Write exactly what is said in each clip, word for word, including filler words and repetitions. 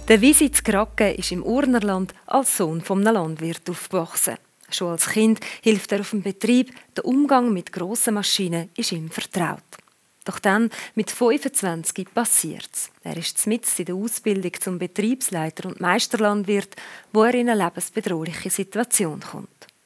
Der Visit Kraken ist im Urnerland als Sohn eines Landwirts aufgewachsen. Schon als Kind hilft er auf dem Betrieb. Der Umgang mit grossen Maschinen ist ihm vertraut. Doch dann, mit fünfundzwanzig, passiert es. Er ist mitten in der Ausbildung zum Betriebsleiter und Meisterlandwirt, wo er in eine lebensbedrohliche Situation kommt.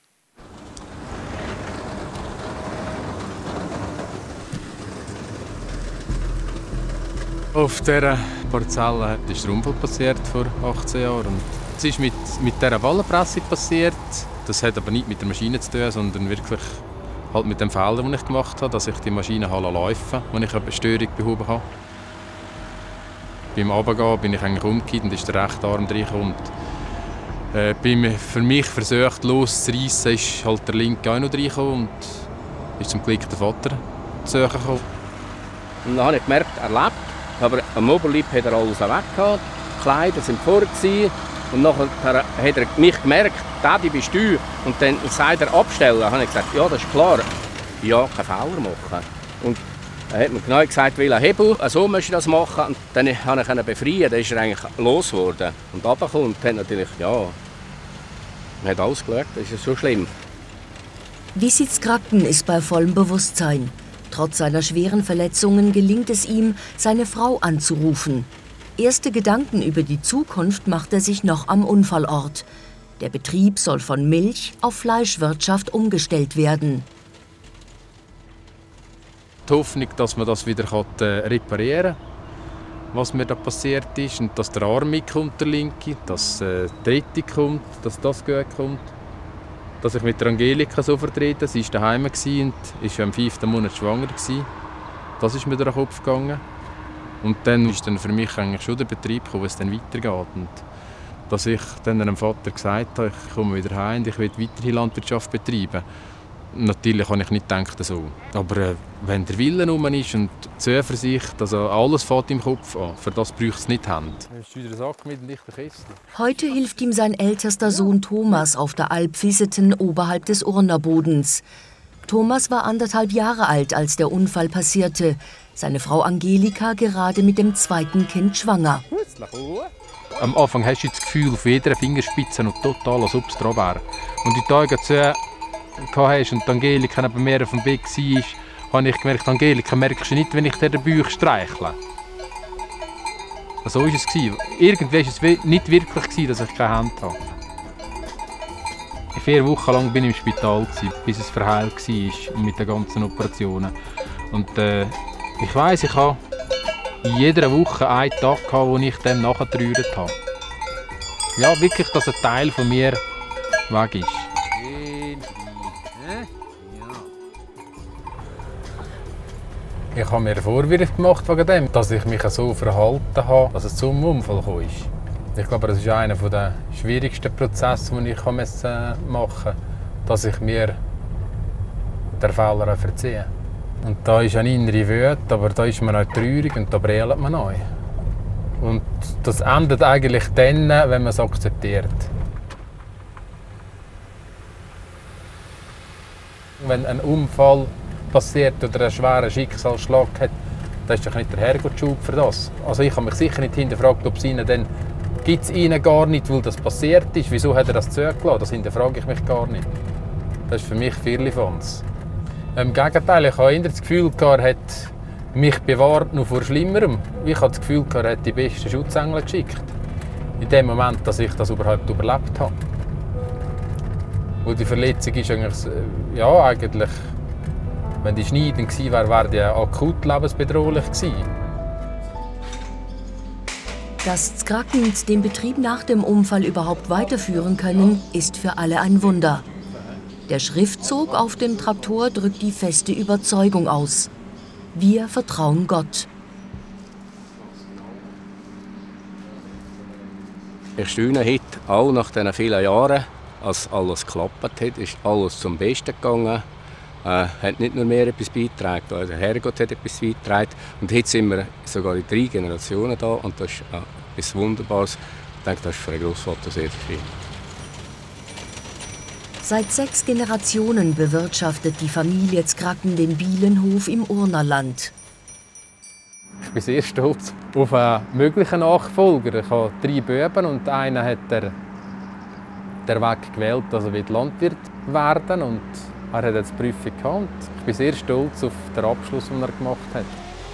Auf dieser Parzelle ist der Unfall passiert vor achtzehn Jahren. Und es ist mit, mit dieser Wallenpresse passiert. Das hat aber nicht mit der Maschine zu tun, sondern wirklich halt mit dem Fehler, den ich gemacht habe, dass ich die Maschine laufen lasse, als ich eine Störung behoben habe. Beim Runtergehen bin ich eigentlich umgekehrt und ist der rechte Arm reingekommen. Äh, beim für mich versucht loszureissen, ist halt der linke auch noch reingekommen und ist zum Glück der Vater zu suchen gekommen. Und dann habe ich gemerkt, er lebt. Aber am Oberleib hat er alles weg gehabt, die Kleider waren vor. Und nachher hat er mich gemerkt, Daddy bist du. Und dann sagt er abstellen. Dann habe ich gesagt, ja, das ist klar. Ja, keinen Fehler machen. Und er hat mir genau gesagt, welcher Hebel, so musst du das machen. Und dann konnte ich befreien, dann ist er eigentlich losgeworden. Und runtergekommen und hat natürlich, ja, man hat alles geschaut, das ist so schlimm. Visit Kraken ist bei vollem Bewusstsein. Trotz seiner schweren Verletzungen gelingt es ihm, seine Frau anzurufen. Erste Gedanken über die Zukunft macht er sich noch am Unfallort. Der Betrieb soll von Milch auf Fleischwirtschaft umgestellt werden. Die Hoffnung, dass man das wieder reparieren kann, was mir da passiert ist, und dass der Arm mitkommt, der linke, dass äh, die Dritte kommt, dass das gut kommt. Dass ich mit der Angelika so vertreten. Sie war daheim und war im fünften Monat schwanger. Das ist mir durch den Kopf gegangen. Und dann ist dann für mich eigentlich schon der Betrieb gekommen, wo es dann weitergeht. Und dass ich dann dem Vater gesagt habe, ich komme wieder heim und ich will weiterhin Landwirtschaft betreiben. Natürlich habe ich nicht gedacht so. Aber äh, wenn der Wille rum ist und die Zuversicht, also alles fällt im Kopf an, für das braucht es nicht Hand. Heute hilft ihm sein ältester Sohn Thomas auf der Alp Viseten oberhalb des Urnerbodens. Thomas war anderthalb Jahre alt, als der Unfall passierte. Seine Frau Angelika gerade mit dem zweiten Kind schwanger. Am Anfang hast du das Gefühl, auf jeder Fingerspitze noch total, als ob es dran wäre. Und die Tage zu hast und Angelika neben mir auf dem Weg war, habe ich gemerkt, Angelika, merkst du nicht, wenn ich dir den Bauch streichle? So war es. Irgendwie war es nicht wirklich, dass ich keine Hand hatte. Vier Wochen lang war ich im Spital, bis es verheilt war mit den ganzen Operationen. Und, äh, ich weiss, ich hatte in jeder Woche einen Tag, wo ich dem nachgetrauert habe. Ja, wirklich, dass ein Teil von mir weg ist. Ich habe mir Vorwürfe gemacht wegen dem, dass ich mich so verhalten habe, dass es zum Unfall kam. Ich glaube, das ist einer der schwierigsten Prozesse, die ich machen musste, dass ich mir den Fehler verzeihe. Und da ist eine innere Wut, aber da ist man auch traurig und da brillt man neu. Und das endet eigentlich dann, wenn man es akzeptiert. Wenn ein Unfall passiert oder einen schweren Schicksalsschlag hat, dann ist doch nicht der Herrgott schuld für das. Also ich habe mich sicher nicht hinterfragt, ob es ihnen dann gibt es ihnen gar nicht, weil das passiert ist. Wieso hat er das zugelassen? Das hinterfrage ich mich gar nicht. Das ist für mich Firlefanz. Im Gegenteil, ich habe eher das Gefühl, er hat mich bewahrt noch vor Schlimmerem. Ich habe das Gefühl, er hat die besten Schutzengel geschickt. In dem Moment, dass ich das überhaupt überlebt habe. Und die Verletzung ist eigentlich, ja, eigentlich, wenn die schneidend gewesen wäre, wäre die akut lebensbedrohlich gewesen. Dass Kraken den Betrieb nach dem Unfall überhaupt weiterführen können, ist für alle ein Wunder. Der Schriftzug auf dem Traktor drückt die feste Überzeugung aus. Wir vertrauen Gott. Ich staune heute, auch nach diesen vielen Jahren, als alles geklappt hat, ist alles zum Besten gegangen. Äh, hat nicht nur mehr etwas beigetragen, also der Herrgott hat etwas beigetragen. Und heute sind wir sogar in drei Generationen da und das ist äh, etwas Wunderbares. Ich denke, das ist für einen Großvater sehr viel. Seit sechs Generationen bewirtschaftet die Familie Kraken den Bielenhof im Urnerland. Ich bin sehr stolz auf einen möglichen Nachfolger. Ich habe drei Buben und einer hat der, der Weg gewählt, dass er Landwirt werden will. Und er hat jetzt die Prüfung gehabt. Und ich bin sehr stolz auf den Abschluss, den er gemacht hat.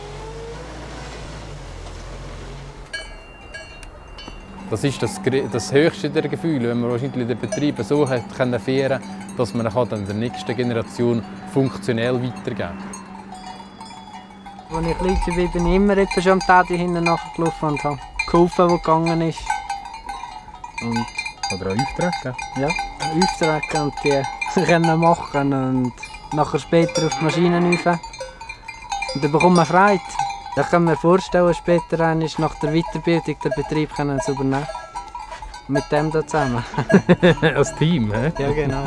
Das ist das, das höchste der Gefühle, wenn man wahrscheinlich den Betrieb so hat können führen, dass man ihn dann der nächsten Generation funktionell weitergeben kann. Als ich klein war, bin ich immer etwa schon am Tati hinten nachgelaufen und habe geholfen, wo gegangen ist. Und Oder auch Aufträge? Ja, Aufträge und die können machen und nachher später auf die Maschine rauf. Und dann bekommt man Freude. Ich kann mir vorstellen, später nach der Weiterbildung den Betrieb können zu übernehmen. Mit dem da zusammen. Als Team, hä? Ja, genau.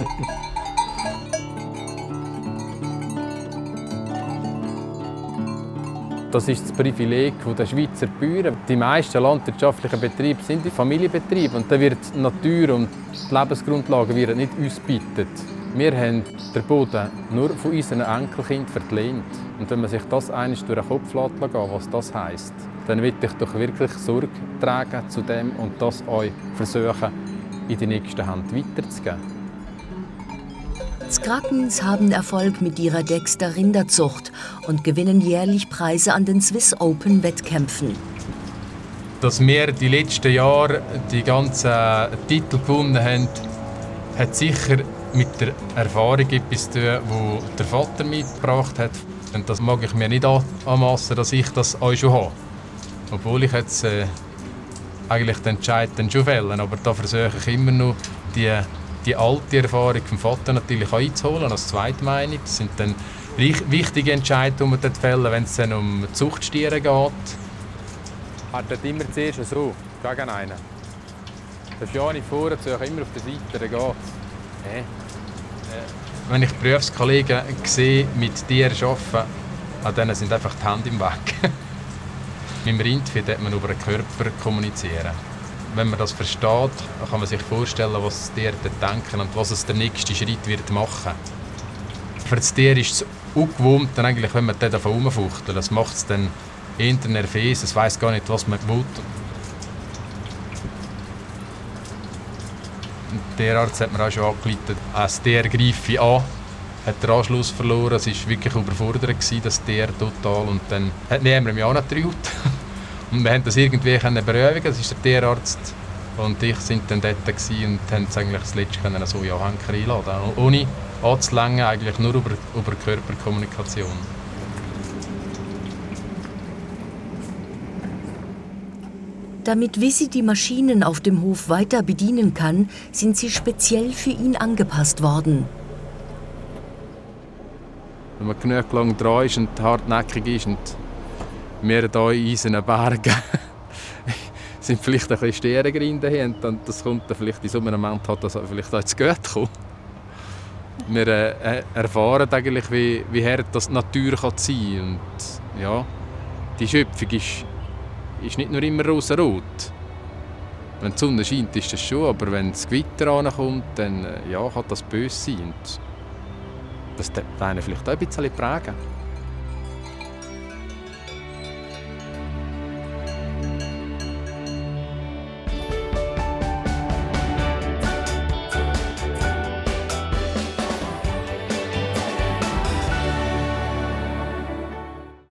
Das ist das Privileg der Schweizer Bauern. Die meisten landwirtschaftlichen Betriebe sind Familienbetriebe und da wird die Natur und die Lebensgrundlagen werden nicht ausgebeutet. Wir haben den Boden nur von unseren Enkelkindern verlehnt. Und wenn man sich das einmal durch den Kopf lässt, was das heisst, dann will ich doch wirklich Sorge tragen zu dem und das euch versuchen, in die nächste Hand weiterzugeben. Die Skrakens haben Erfolg mit ihrer Dexter Rinderzucht und gewinnen jährlich Preise an den Swiss Open Wettkämpfen. Dass wir die letzten Jahre die ganzen Titel gewonnen haben, hat sicher mit der Erfahrung etwas zu tun, die der Vater mitgebracht hat. Und das mag ich mir nicht anmassen, dass ich das auch schon habe. Obwohl ich jetzt äh, eigentlich den Entscheid dann schon fällen, aber da versuche ich immer noch die, die alte Erfahrung vom Vater natürlich einzuholen als zweite Meinung. Das sind dann wichtige Entscheidungen, die man dort fällen, wenn es dann um Zuchtstiere geht. Er hat immer zuerst so, gegen einen. Das ist ja nicht vorne, ich immer auf der Seite, dann geht's. Nee. Wenn ich Berufskollegen sehe, mit Tieren arbeiten, an denen sind einfach die Hände im Weg. Mit dem Rindvieh kann man über den Körper kommunizieren. Wenn man das versteht, kann man sich vorstellen, was die Tiere denken und was es der nächste Schritt wird machen. Für das Tier ist es ungewohnt, eigentlich, wenn man davon herumfuchtelt. Das macht es dann eher nervös, es weiss gar nicht, was man will. Der Arzt hat mir auch schon angeleitet, das Tier greife an, hat den Anschluss verloren, es war wirklich überfordert, das Tier total. Und dann hat niemand mich angetraut. Und wir konnten das irgendwie beruhigen, das ist der Tierarzt und ich sind dann dort und haben es eigentlich das letzte können so ja Henker einladen, ohne anzulängen, eigentlich nur über, über Körperkommunikation. Damit Wissi die Maschinen auf dem Hof weiter bedienen kann, sind sie speziell für ihn angepasst worden. Wenn man genug lang dran ist und hartnäckig ist und wir hier in unseren Bergen sind vielleicht ein bisschen Sternengrinde haben, und das kommt dann vielleicht in so einem Moment, hat das vielleicht auch zu gut kommen. Wir äh, erfahren eigentlich, wie, wie hart das die Natur kann sein kann. Und ja, die Schöpfung ist ist nicht nur immer rosa-rot. Wenn die Sonne scheint, ist das schon, aber wenn das Gewitter ankommt, dann ja, kann das böse sein. Und das darf einen vielleicht auch ein bisschen prägen.